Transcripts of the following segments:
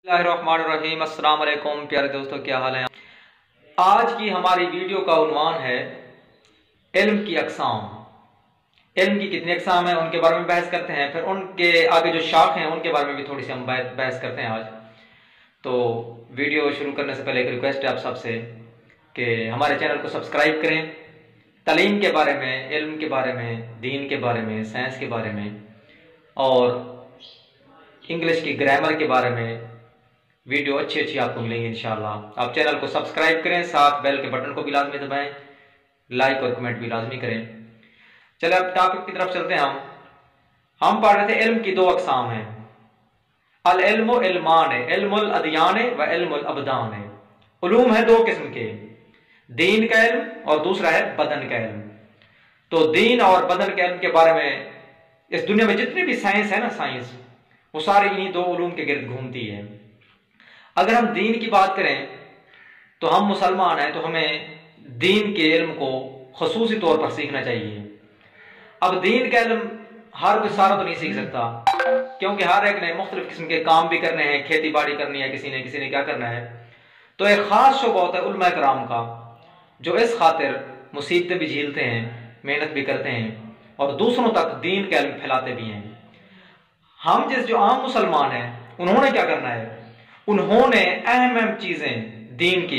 बिस्मिल्लाहिर्रहमानिर्रहीम। अस्सलाम वालेकुम प्यारे दोस्तों, क्या हाल है। आज की हमारी वीडियो का उन्वान है इल्म की अक़साम। इल्म की कितनी अक़साम है उनके बारे में बहस करते हैं, फिर उनके आगे जो शाख हैं उनके बारे में भी थोड़ी सी हम बहस करते हैं आज। तो वीडियो शुरू करने से पहले एक रिक्वेस्ट है आप सबसे कि हमारे चैनल को सब्सक्राइब करें। तालीम के बारे में, इल्म के बारे में, दीन के बारे में, साइंस के बारे में और इंग्लिश की ग्रामर के बारे में वीडियो अच्छी आपको मिलेंगी इंशाल्लाह। आप चैनल को सब्सक्राइब करें, साथ बेल के बटन को भी लाजमी दबाएं, लाइक और कमेंट भी लाजमी करें। चले अब टॉपिक की तरफ चलते हैं। हम पढ़ रहे थे इल्म की दो अक़साम हैं, अल इल्मु इल्मान, इल्मुल अदियान व इल्मुल अबदान। उलूम है दो किस्म के, दीन का इल्म और दूसरा है बदन का इल्म। तो दीन और बदन के इल्म के बारे में इस दुनिया में जितनी भी साइंस है ना, साइंस वो सारी इन्हीं दो उलूम के गिर्द घूमती है। अगर हम दीन की बात करें तो हम मुसलमान हैं, तो हमें दीन के इल्म को ख़ुसूसी तौर पर सीखना चाहिए। अब दीन का इल्म हर कोई सारा तो नहीं सीख सकता, क्योंकि हर एक ने मुख्तलिफ किस्म के काम भी करने हैं, खेती बाड़ी करनी है, किसी ने क्या करना है। तो एक ख़ास शौक़ होता है उलमा कराम का, जो इस खातिर मुसीबतें भी झेलते हैं, मेहनत भी करते हैं और दूसरों तक दीन का इल्म फैलाते भी हैं। हम जो आम मुसलमान हैं उन्होंने क्या करना है, उन्होंने अहम चीजें दीन की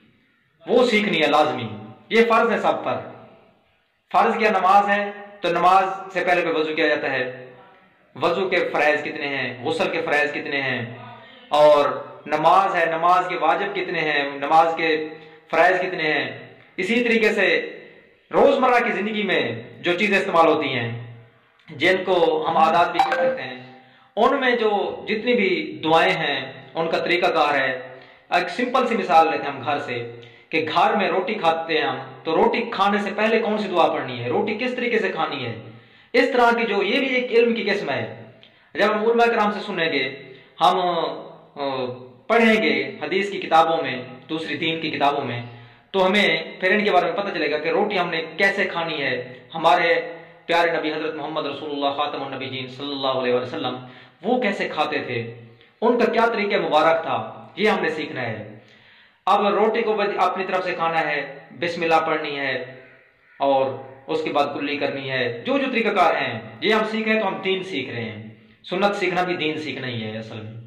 वो सीखनी है लाजमी। ये फर्ज है सब पर। फर्ज क्या नमाज है, तो नमाज से पहले वजू किया जाता है। वजू के फ़राइज़ कितने हैं, गुस्ल के फ़राइज़ कितने हैं, और नमाज है, नमाज के वाजिब कितने हैं, नमाज के फ़राइज़ कितने हैं। इसी तरीके से रोज़मर्रा की ज़िंदगी में जो चीज़ें इस्तेमाल होती हैं, जिनको हम आदात भी कर सकते हैं, उनमें जो जितनी भी दुआएं हैं उनका तरीकाकार है। एक सिंपल सी मिसाल लेते हैं हम घर से, कि घर में रोटी खाते हैं हम, तो रोटी खाने से पहले कौन सी दुआ पढ़नी है, रोटी किस तरीके से खानी है। इस तरह की जो ये भी एक इल्म की किस्म है। जब हम उलमा कराम से सुनेंगे, हम पढ़ेंगे हदीस की किताबों में, दूसरी दीन की किताबों में, तो हमें फिर इनके बारे में पता चलेगा कि रोटी हमने कैसे खानी है। हमारे प्यारे नबी हजरत मोहम्मद रसूलुल्लाह खातमुन नबीयीन सल्लल्लाहु अलैहि वसल्लम वो कैसे खाते थे, उनका क्या तरीका मुबारक था, ये हमने सीखना है। अब रोटी को अपनी तरफ से खाना है, बिस्मिल्लाह पढ़नी है और उसके बाद कुल्ली करनी है। जो जो तरीकाकार हैं ये हम सीख रहे हैं, तो हम दीन सीख रहे हैं। सुन्नत सीखना भी दीन सीखना ही है। असल में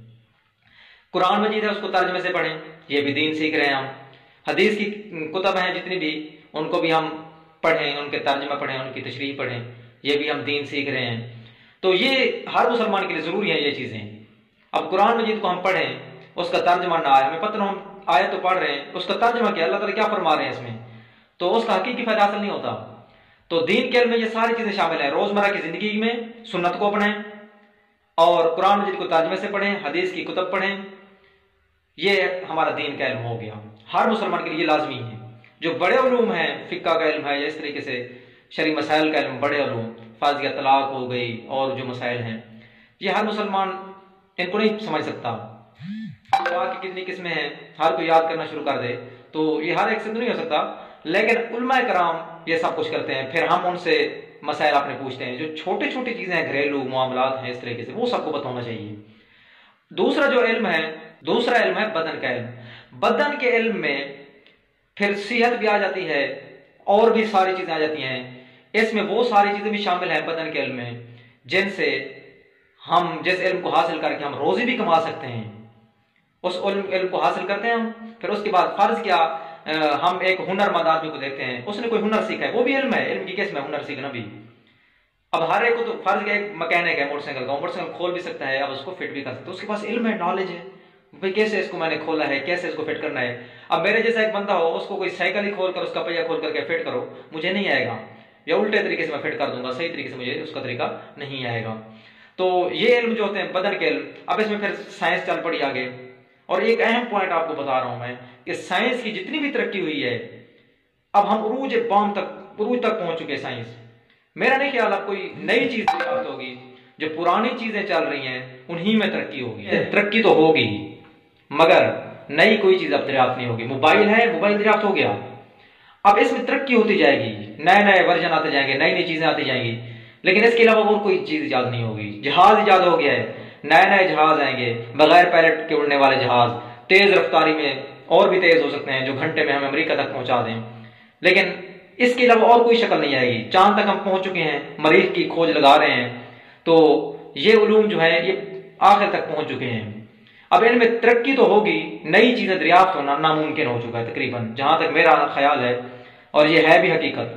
कुरान मजीद है, उसको तर्जमे से पढ़ें, ये भी दीन सीख रहे हैं हम। हदीस की कुतब हैं जितनी भी, उनको भी हम पढ़ें, उनके तर्जमा पढ़ें, उनकी तशरीह पढ़ें, ये भी हम दीन सीख रहे हैं। तो ये हर मुसलमान के लिए ज़रूरी है ये चीज़ें। अब कुरान मजीद को हम पढ़ें, उसका तर्जमा ना आए, हमें पता ना, हम आयत तो पढ़ रहे हैं, उसका तर्जमा क्या, अल्लाह ताला क्या फरमा रहे हैं इसमें, तो उसका हकीकी फायदा हासिल नहीं होता। तो दीन के इल्म में ये सारी चीज़ें शामिल हैं। रोज़मर्रा की ज़िंदगी में सुन्नत को अपनाएं और कुरान मजीद को तर्जमे से पढ़ें, हदीस की कुतब पढ़ें, ये हमारा दीन का इल्म हो गया। हर मुसलमान के लिए ये लाजमी है। जो बड़े उलूम हैं, फ़िक़्ह का इल्म है या इस तरीके से शरई मसाइल का इल्म, बड़े उलूम, फ़र्ज़ या तलाक हो गई और जो मसाइल हैं, ये हर मुसलमान इनको नहीं समझ सकता। दुआ की कितनी किस्में हैं, हर कोई याद करना शुरू कर दे तो ये हर एक से नहीं हो सकता, लेकिन उलमा कराम ये सब कुछ करते हैं। फिर हम उनसे मसाइल अपने पूछते हैं, जो छोटी छोटी चीज़ें हैं, घरेलू मामलात हैं, इस तरीके से वो सबको बताना चाहिए। दूसरा जो इल्म है, दूसरा इल्म है बदन का इल्म। बदन के इल्म में फिर सेहत भी आ जाती है और भी सारी चीज़ें आ जाती हैं। इसमें वो सारी चीज़ें भी शामिल हैं बदन के इल्म में, जिनसे हम जिस इल्म को हासिल करके हम रोज़ी भी कमा सकते हैं। उस इल्म को हासिल करते हैं हम, फिर उसके बाद फ़र्ज़ क्या, हम एक हुनरमंद आदमी को देखते हैं, उसने कोई हुनर सीखा है, वो भी इल्म है, इल्म की किस्म है हुनर सीखना भी। अब हर एक को तो फ़र्ज़ क्या, एक मैकेनिक है मोटरसाइकिल का, मोटरसाइकिल खोल भी सकता है, अब उसको फिट भी कर सकता है, उसके पास इल्म है, नॉलेज है भाई, कैसे इसको मैंने खोला है, कैसे इसको फिट करना है। अब मेरे जैसा एक बंदा हो, उसको कोई साइकिल ही खोल कर, उसका पहिया खोल करके फिट करो, मुझे नहीं आएगा, या उल्टे तरीके से मैं फिट कर दूंगा, सही तरीके से मुझे उसका तरीका नहीं आएगा। तो ये इल्म जो होते हैं बदन के इल्म। अब इसमें फिर साइंस चल पड़ी आगे, और एक अहम पॉइंट आपको बता रहा हूं मैं कि साइंस की जितनी भी तरक्की हुई है, अब हम उरूज तक पहुंच चुके हैं साइंस। मेरा नहीं ख्याल अब कोई नई चीज दरियाफ्त होगी, जो पुरानी चीजें चल रही हैं उन्हीं में तरक्की होगी। तरक्की तो होगी मगर नई कोई चीज अब दरियाफ्त नहीं होगी। मोबाइल है, मोबाइल दरियाफ्त हो गया, अब इसमें तरक्की होती जाएगी, नए नए वर्जन आते जाएंगे, नई नई चीजें आती जाएंगी, लेकिन इसके अलावा और कोई चीज ईजाद नहीं होगी। जहाज ईजाद हो गया है, नए नए जहाज आएंगे, बगैर पायलट के उड़ने वाले जहाज, तेज रफ्तारी में और भी तेज हो सकते हैं जो घंटे में हमें अमेरिका तक पहुंचा दें। लेकिन इसके अलावा और कोई शक्ल नहीं आएगी। चांद तक हम पहुंच चुके हैं, मरीख की खोज लगा रहे हैं, तो ये उलूम जो है ये आखिर तक पहुंच चुके हैं। अब इनमें तरक्की तो होगी, नई चीजें दरियाफ्त होना नामुमकिन हो चुका है तकरीबन, जहां तक मेरा ख्याल है, और ये है भी हकीकत।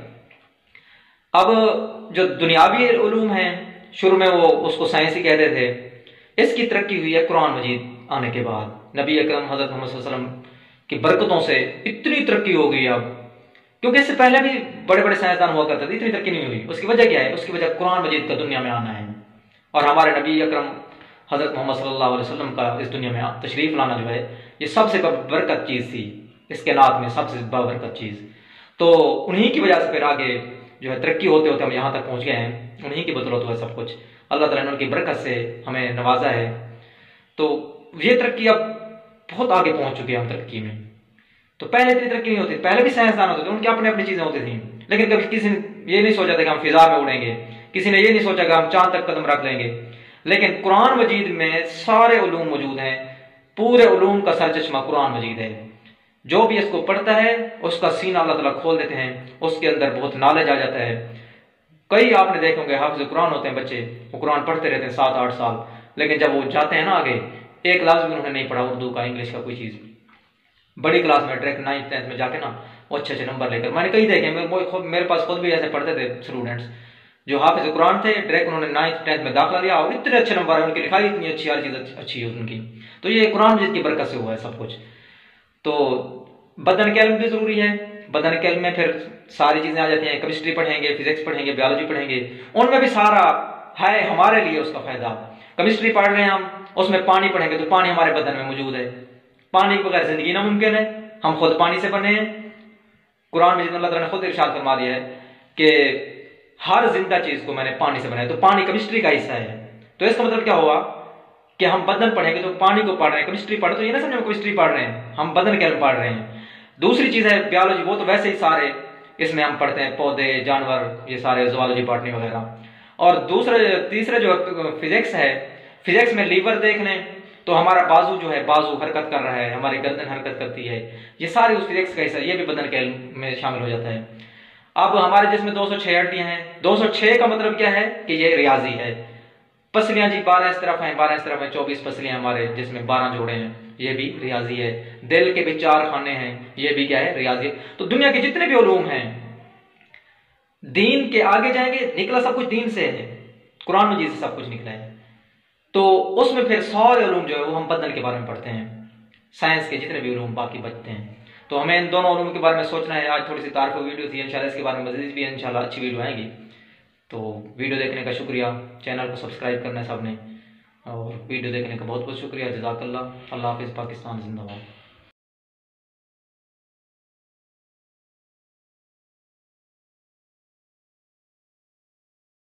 अब जो दुनियावी उलूम हैं, शुरू में वो उसको साइंस ही कहते थे, इसकी तरक्की हुई है कुरान मजीद आने के बाद। नबी अकरम हजरत मोहम्मद सल्लल्लाहु अलैहि वसल्लम की बरकतों से इतनी तरक्की हो गई अब, क्योंकि इससे पहले भी बड़े बड़े साइंसदान हुआ करते थे, इतनी तरक्की नहीं हुई। उसकी वजह क्या है? उसकी वजह कुरान मजीद का दुनिया में आना है, और हमारे नबी अकरम हजरत मोहम्मद सल्लल्लाहु अलैहि वसल्लम का इस दुनिया में तशरीफ लाना जो है, ये सबसे बरकत चीज़ थी, इसके नात में सबसे बरकत चीज़। तो उन्हीं की वजह से फिर आगे जो है तरक्की होते होते हम यहाँ तक पहुँच गए हैं, उन्हीं की बदौलत हुआ सब कुछ। अल्लाह ताला ने उनकी बरकत से हमें नवाजा है। तो ये तरक्की अब बहुत आगे पहुँच चुकी है हम तरक्की में। तो पहले इतनी तरक्की नहीं होती, पहले भी साइंसदान होते थे, उनकी अपनी अपनी चीज़ें होती थी, लेकिन कभी किसी ने ये नहीं सोचा था कि हम फिजा में उड़ेंगे, किसी ने ये नहीं सोचा कि हम चांद तक कदम रख लेंगे। लेकिन कुरान मजीद में सारे उलूम मौजूद हैं, पूरे उलूम का सरचश्मा कुरान मजीद है। जो भी इसको पढ़ता है उसका सीना अल्लाह ताला खोल देते हैं, उसके अंदर बहुत नॉलेज आ जाता है। कई आपने देखे होंगे हाफिज कुरान होते हैं बच्चे, वो कुरान पढ़ते रहते हैं 7-8 साल, लेकिन जब वो जाते हैं ना आगे, एक लफ्ज़ भी उन्होंने नहीं पढ़ा उर्दू का, इंग्लिश का, कोई चीज़। बड़ी क्लास में डायरेक्ट 9th 10th में जाके ना वो अच्छे अच्छे नंबर लेकर, मैंने कई देखे, मेरे पास खुद भी ऐसे पढ़ते थे स्टूडेंट्स जो हाफिज कुरान थे, डायरेक्ट उन्होंने 9th 10th में दाखिला लिया और इतने अच्छे नंबर है, उनकी लिखाई इतनी अच्छी, हर चीज़ अच्छी है उनकी। तो ये कुरान मजीद की बरकत से हुआ है सब कुछ। तो बदन के इल्म भी ज़रूरी है, बदन के इल्म में फिर सारी चीज़ें आ जाती हैं, केमिस्ट्री पढ़ेंगे, फिजिक्स पढ़ेंगे, बायोलॉजी पढ़ेंगे, उनमें भी सारा है हमारे लिए उसका फ़ायदा। केमिस्ट्री पढ़ रहे हैं हम, उसमें पानी पढ़ेंगे तो पानी हमारे बदन में मौजूद है, पानी के बगैर जिंदगी नामुमकिन है, हम खुद पानी से बने हैं। कुरान में अल्लाह ताला ने खुद इरशाद फरमा दिया है कि हर जिंदा चीज को मैंने पानी से बनाया, तो पानी केमिस्ट्री का हिस्सा है। तो इसका मतलब क्या हुआ कि हम बदन पढ़ेंगे तो पानी को पढ़ रहे हैं, केमिस्ट्री पढ़, तो ये ना समझे हम केमिस्ट्री पढ़ रहे हैं, हम बदन के अंदर पढ़ रहे हैं। दूसरी चीज है बायोलॉजी, वो तो वैसे ही सारे इसमें हम पढ़ते हैं, पौधे, जानवर, ये सारे ज़ूलॉजी, बॉटनी वगैरह। और तीसरे जो फिजिक्स है, फिजिक्स में लीवर देख लें तो हमारा बाजू जो है, बाजू हरकत कर रहा है, हमारी गर्दन हरकत करती है, ये सारे उस फिजिक्स का हिस्सा, ये भी बदन के इल्म में शामिल हो जाता है। अब हमारे जिसमें 206 हड्डियां हैं, 206 का मतलब क्या है कि ये रियाजी है। पसलियां जी 12 इस तरफ हैं, 12 इस तरफ हैं, 24 पसलियां हमारे जिसमें 12 जोड़े हैं, ये भी रियाजी है। दिल के भी 4 खाने हैं, ये भी क्या है? रियाजी। तो दुनिया के जितने भी उलूम हैं, दीन के आगे जाएंगे, निकला सब कुछ दीन से है, कुरान मजीद से सब कुछ निकला है। तो उसमें फिर सारे उलूम जो है वो हम बदन के बारे में पढ़ते हैं, साइंस के जितने भी उलूम बाकी बचते हैं। तो हमें इन दोनों उलूम के बारे में सोचना है। आज थोड़ी सी तारीफ वीडियो थी, इंशाल्लाह इसके बारे में मज़ीद भी इंशाल्लाह अच्छी वीडियो आएगी। तो वीडियो देखने का शुक्रिया, चैनल को सब्सक्राइब करना है सबने, और वीडियो देखने का बहुत बहुत शुक्रिया। जज़ाकल्लाह। अल्लाह हाफ़िज़। पाकिस्तान जिंदाबाद।